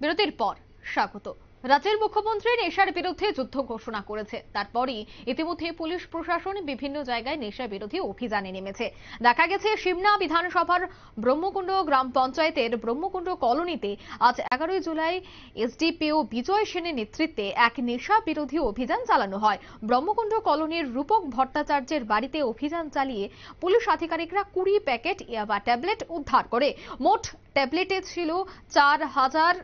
বিরতির পর স্বাগত। রাজ্যের মুখ্যমন্ত্রী নেশার বিরুদ্ধে যুদ্ধ ঘোষণা করেছে, তারপরই ইতিমধ্যে পুলিশ প্রশাসন বিভিন্ন জায়গায় নেশা বিরোধী অভিযানে নেমেছে। দেখা গেছে সিমনা বিধানসভার ব্রহ্মকুণ্ড গ্রাম পঞ্চায়েতের ব্রহ্মকুণ্ড কলোনিতে আজ 11 জুলাই এসডিপিও বিজয় সেনের নেতৃত্বে এক নেশা বিরোধী অভিযান চালানো হয়। ব্রহ্মকুণ্ড কলোনির রূপক ভট্টাচার্যের বাড়িতে অভিযান চালিয়ে পুলিশ আধিকারিকরা 20 প্যাকেট ইয়াবা ট্যাবলেট উদ্ধার করে। মোট ট্যাবলেটে ছিল 4000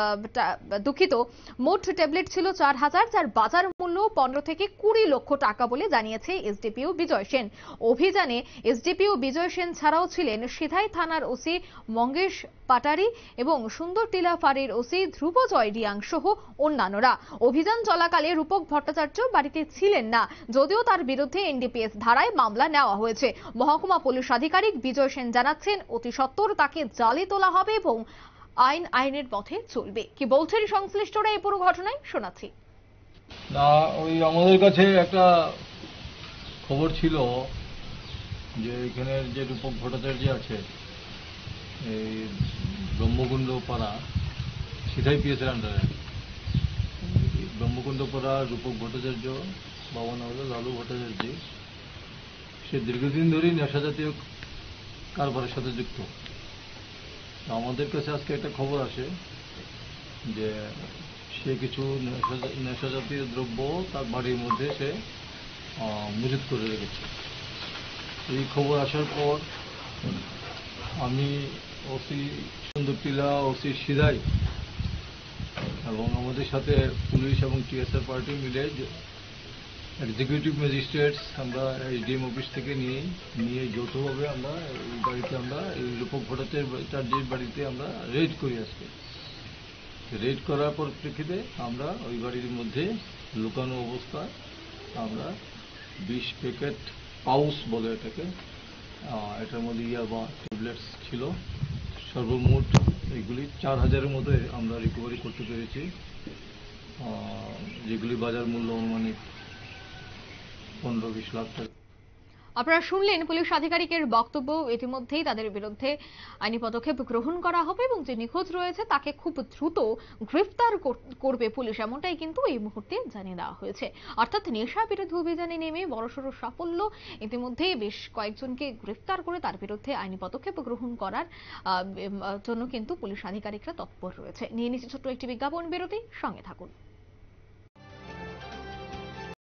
মোট ট্যাবলেট ছিল 4000, যার বাজার মূল্য 15 থেকে 20 লক্ষ টাকা বলে জানিয়েছে এসডিপিও বিজয় সেন। অভিযানে এসডিপিও বিজয় সেন ছাড়াও ছিলেন সিধাই থানার ওসি মঙ্গেশ পাটারি এবং সুন্দরটিলা ফাঁড়ির ওসি ধ্রুবজয় রিয়াং সহ অন্যান্যরা। অভিযান চলাকালে রূপক ভট্টাচার্য বাড়িতে ছিলেন না, যদিও তার বিরুদ্ধে এনডিপিএস ধারায় মামলা নেওয়া হয়েছে। মহকুমা পুলিশ আধিকারিক বিজয় সেন জানাচ্ছেন, অতি সত্বর তাকে জালে তোলা হবে এবং আইনের পথে চলবে। কি বলছেন সংশ্লিষ্টরা এই পুরো ঘটনায়, শোনাচ্ছি। না, ওই আমাদের কাছে একটা খবর ছিল যে এখানে যে রূপক ভট্টাচার্য আছে, এই ব্রহ্মকুণ্ড পাড়া সিধাই পিএস এর আন্ডারে ব্রহ্মকুণ্ড পাড়া রূপক ভট্টাচার্য, বাবা নাম হলো লালু ভট্টাচার্য। সে দীর্ঘদিন ধরেই নেশা জাতীয় কারবারের সাথে যুক্ত। আমাদের কাছে আজকে একটা খবর আসে যে সে কিছু নেশা জাতীয় দ্রব্য তার বাড়ির মধ্যে সে মজুত করে রেখেছে। এই খবর আসার পর আমি ওসি সুন্দরটিলা, ওসি সিধাই এবং আমাদের সাথে পুলিশ এবং টিএসআর পার্টি মিলে এক্সিকিউটিভ ম্যাজিস্ট্রেটস আমরা এসডিএম অফিস থেকে নিয়ে যৌথভাবে আমরা এই বাড়িতে এই রূপক ভট্টাচার্যের বাড়িতে আমরা রেড করি। আজকে রেড করার পরিপ্রেক্ষিতে আমরা ওই বাড়ির মধ্যে লুকানো অবস্থায় আমরা 20 প্যাকেট পাউচ বলে এটাকে, এটার মধ্যে ইয়াবা ট্যাবলেটস ছিল। সর্বমোট এইগুলি 4000-এর মতো আমরা রিকভারি করতে পেরেছি, যেগুলি বাজার মূল্য অনুমানিক 15-20 লাখ টাকা। আপনারা শুনলেন পুলিশ আধিকারিকের বক্তব্য। ইতিমধ্যেই তাদের বিরুদ্ধে আইনি পদক্ষেপ গ্রহণ করা হবে এবং যে নিখোঁজ রয়েছে তাকে খুব দ্রুত গ্রেফতার করবে পুলিশ, এমনটাই কিন্তু এই মুহূর্তে জানিয়ে দেওয়া হয়েছে। অর্থাৎ নেশা বিরোধী অভিযানে নেমে বড়সড় সাফল্য, ইতিমধ্যেই বেশ কয়েকজনকে গ্রেফতার করে তার বিরুদ্ধে আইনি পদক্ষেপ গ্রহণ করার জন্য কিন্তু পুলিশ আধিকারিকরা তৎপর রয়েছে। নিয়ে নিচ্ছে ছোট্ট একটি বিজ্ঞাপন বিরতি, সঙ্গে থাকুন।